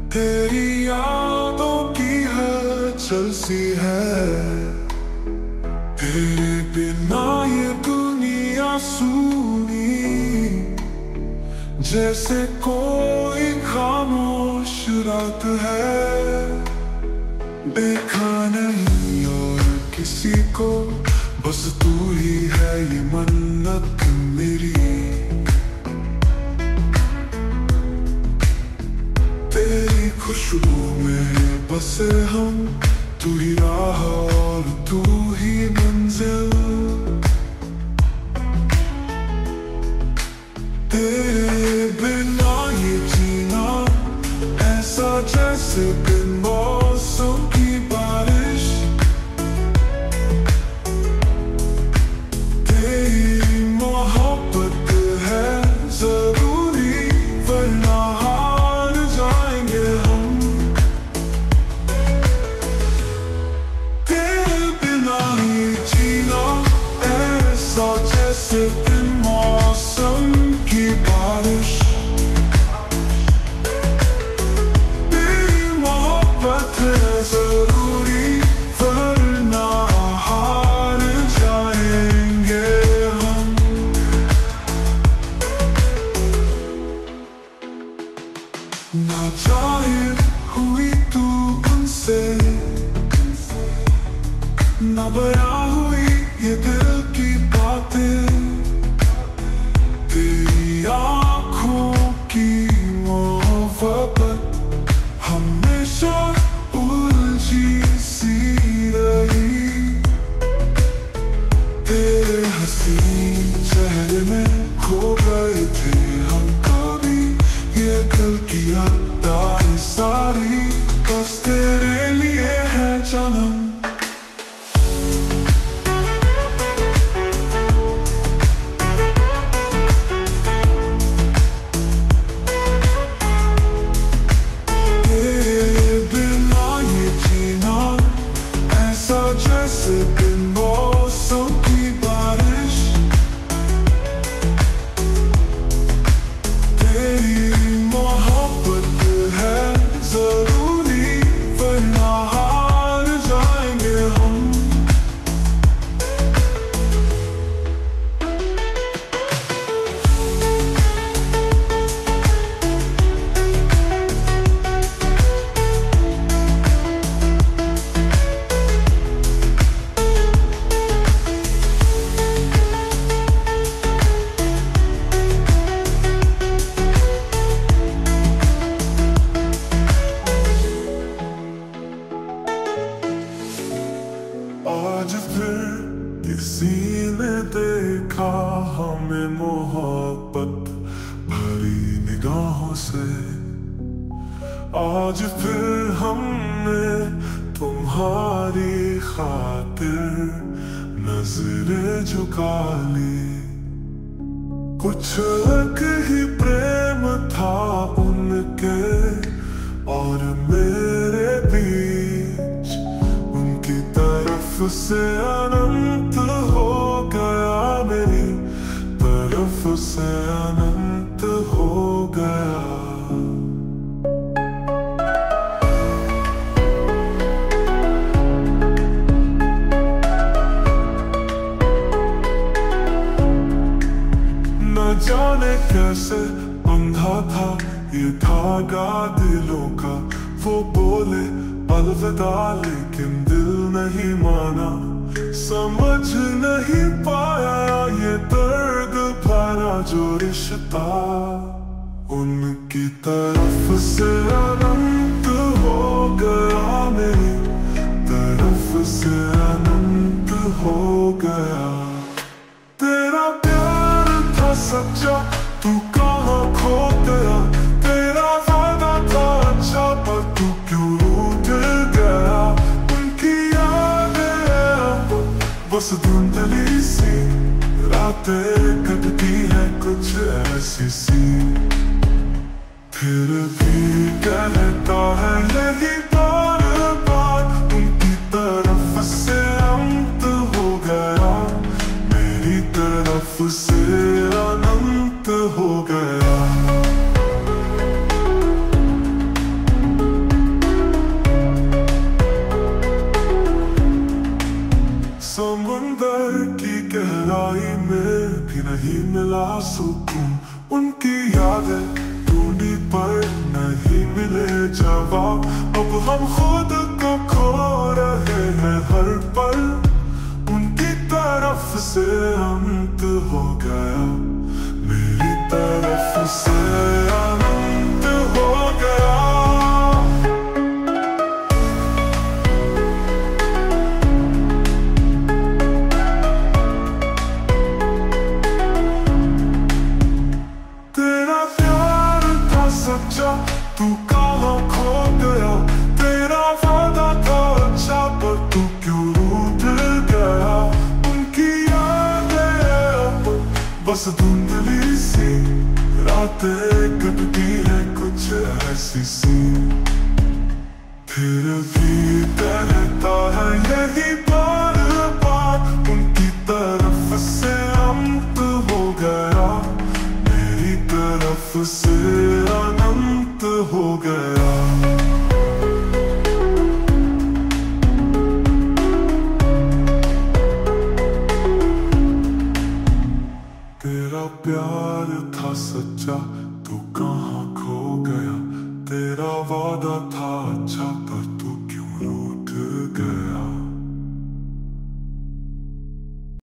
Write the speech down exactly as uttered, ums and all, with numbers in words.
तेरी यादों की हलचल सी है, तेरे बिना ये दुनिया सूनी, जैसे कोई खामोश रात है। देखा नहीं और किसी को, बस तू ही है ये मन्नत मेरी। तेरी खुशबू में बसे हम, तू ही राह और तू ही मंजिल। तेरे बिना ये जीना ऐसा जैसे बिन मौसम की बारिश। तेरी मोहब्बत है जरूरी, वरना हार जाएंगे हम। तेरे बिना ये जीना ऐसा जैसे बिन मौसम की बारिश। तेरी मोहब्बत है जरूरी, वरना हार जाएंगे हम। ना जाहिर हुई तू उनसे, ना बयां हुई ये दिल की बातें। तेरी आँखों की मोहब्बत हमेशा उलझी सी रही। तेरे हसीन चेहरे में खो गए थे हम कभी, ये दिल की अदाएं सारी बस तेरे लिए है जन्म। जैसे बिन मौसम की बारिश। तेरी मोहब्बत है जरूरी, वरना हार जाएंगे हम। आज फिर किसी ने देखा हमें मोहब्बत भरी निगाहों से। आज फिर हमने तुम्हारी खातिर नजरें झुका ली। कुछ अलग ही प्रेम था उनके और मेरे बीच, उनकी तरफ से अनंत हो गया, मेरी तरफ से अनंत हो गया। न जाने कैसे बंधा था ये धागा दिलों का। वो बोले अलविदा लेकिन दिल नहीं माना। समझ नहीं पाया ये दर्द भरा जो रिश्ता, उनकी तरफ से अनंत हो गया, मेरी तरफ से अनंत हो गया। तेरा प्यार था सच्चा, तू कहाँ खो गया। तेरा वादा था अच्छा, पर तू क्यों रूठ गया। उनकी यादें बस धुंधली सी, रातें कटती है कुछ ऐसी सी। फिर भी कहता है यही बार बार, उनकी तरफ से अंत हो गया, मेरी तरफ से अनंत हो गया। तू कहाँ खो गया, तेरा वादा था अच्छा पर तू क्यों रूठ गया। उनकी यादें अब बस धुंधली सी रातें कटती है कुछ ऐसी सी। फिर भी कहता है यही बार बार, उनकी तरफ से अंत हो गया, मेरी तरफ से अनंत हो गया। तेरा प्यार था सच्चा, तू कहाँ खो गया, तेरा वादा था अच्छा।